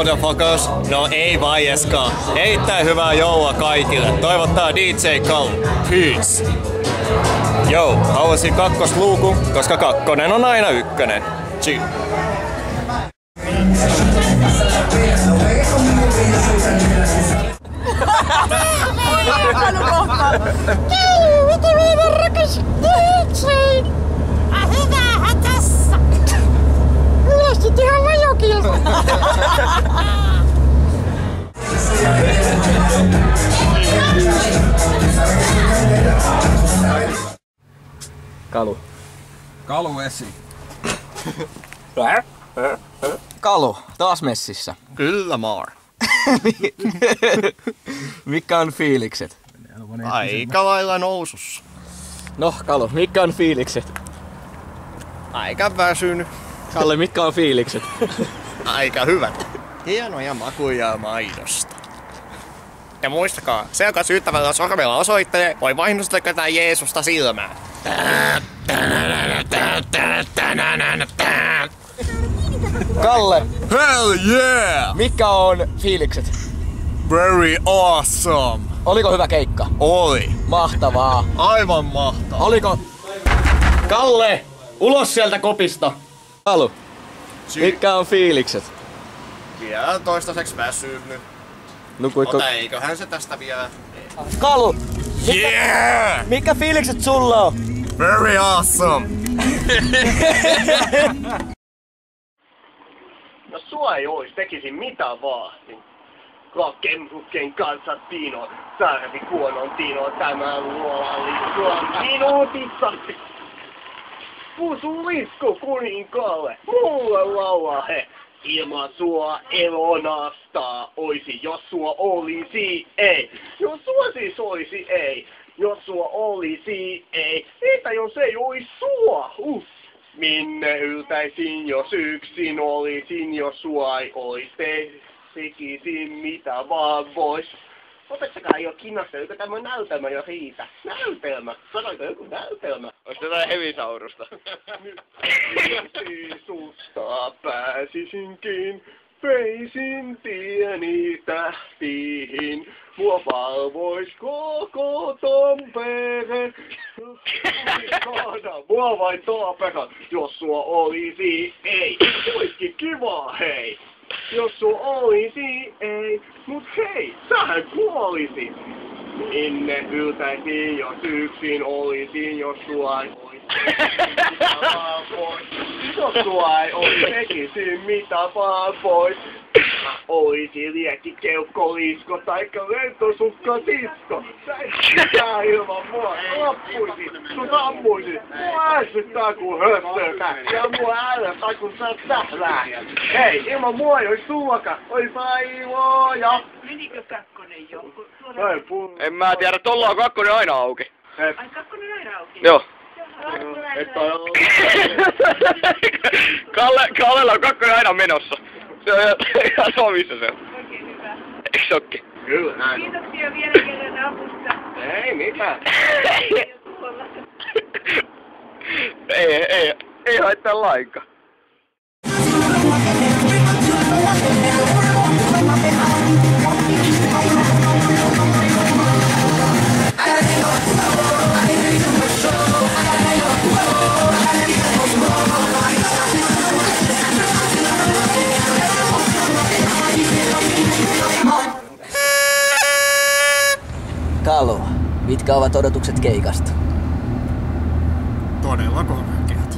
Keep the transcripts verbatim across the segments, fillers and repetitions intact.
motherfuckers. No ei vaieskaan. Erittäin hyvää joulua kaikille. Toivottaa D J Kalu. Peace. Joo, haluaisin kakkosluukun, koska kakkonen on aina ykkönen. Chill. Hei, mitä meidän rakas D J? Ah, hyvähän tässä. Yleisit ihan vajokilta. Kalu. Kalu esi. Kalu, taas messissä. Kyllä maar. Mikä on fiilikset? Aika lailla nousussa. No, Kalu, mitkä on fiilikset? Aika väsynyt. Kalle, mitkä on fiilikset? Aika hyvät. Hienoja makuja maidosta. Ja muistakaa, se joka syyttävällä sormella osoittelee, voi vahingosta Jeesusta silmään. Kalle, Hell yeah! mitkä on fiilikset? Very awesome! Oliko hyvä keikka? Oli. Mahtavaa. Aivan mahtavaa. Oliko? Kalle, ulos sieltä kopista. Kalu, mitkä on fiilikset? Vielä toistaiseksi väsynyt. Nukuitko? Ota eiköhän se tästä vielä. Kalu, Yeah! mitkä fiilikset sulla on? Very awesome! No sua ei ois, tekisin mitä vaan. Kemhukken kanssa Tino, sarvi kuonon Tino, tämä luolallisuon minuutissa. Pusu lisko kuninkaalle, mulle laulaa he. Ilman sua elonasta oisi, jos sua olisi ei. Jos sua siis olisi ei, jos sua olisi ei. Mitä jos ei ois sua? Uh. Minne yltäisin, jos yksin olisin, jos sua ei ois te, tekisin mitä vaan vois. Opettakaa jo kiinnostaa, eikö tämä näytelmä jo riitä? Näytelmä? Sanoiko joku näytelmä? Ois jotain hevisaurusta? Nyt susta pääsisinkin, veisin tieni tähtiin. Mua valvois koko Tampere. Mua vain Tampere, jos sua olisi ei. Oiskin kiva hei. Jos sua olisi ei, mut hei, sähän kuolisit. Minne yltäisin, jos yksin olisin, jos sua ei ois. Mitä vaan pois. Jos sua ei ois, tekisin mitä vaan pois. Mä oisin liekki keuhkolisko taikka lentosukka disko. Sä et mitään ilman mua loppuisit, sun ammuisit. Mua ärsyttää kun hössötä ja mua ällöttää kun sä tählää. Hei, ilman mua ei ois sullakaan, ois aivoja. Menikö kakkonen jo? Ei puhu. En mä tiedä, tolla on kakkonen aina auki. Ai kakkonen aina auki? Joo. Että on... Kalle, Kallella on kakkonen aina menossa. Se on ihan, ihan sama missä se on. Oikein hyvä. Eiks ookin? Kyllä näin. Kiitoksia vielä kerran avusta. Ei mitään. ei, ei, ei haittaa lainkaan. Kalu, mitkä ovat odotukset keikasta? Todella korkeat.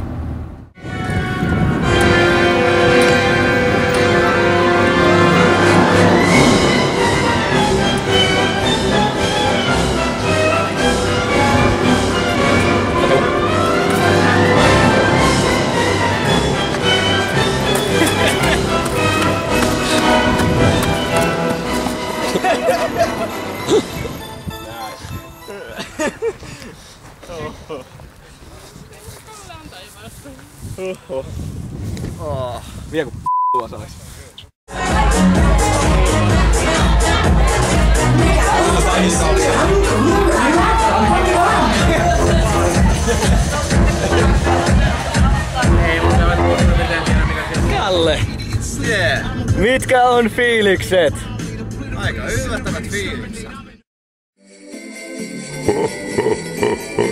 Oho. Oh. Vie kun p***ua sais. Kalle! Yeah! Mitkä on fiilikset? Aika yllättävät fiilikset.